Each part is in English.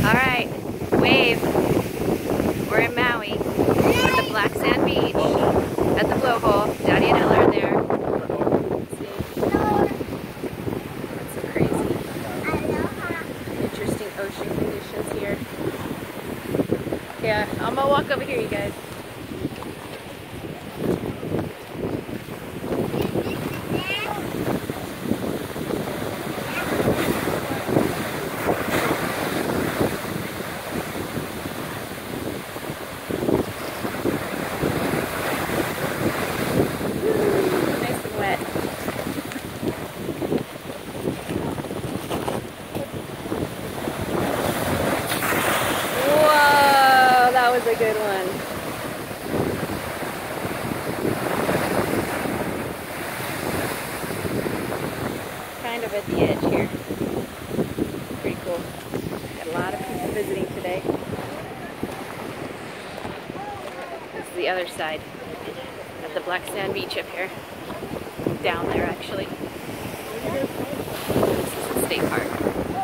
Alright, wave. We're in Maui at the black sand beach at the blowhole. Daddy and Ella are there. That's so crazy. Interesting ocean conditions here. Yeah, I'm gonna walk over here, you guys. That was a good one. Kind of at the edge here. Pretty cool. Got a lot of people visiting today. This is the other side at the black sand beach up here. Down there actually. This is the state park.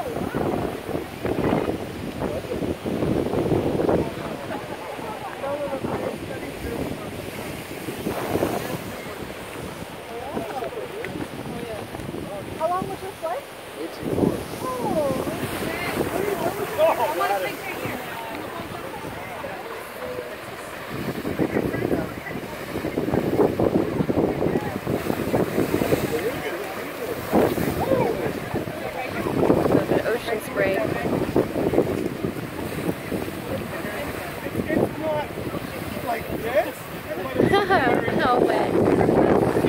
How long was your flight? 18 hours. Oh, I want to take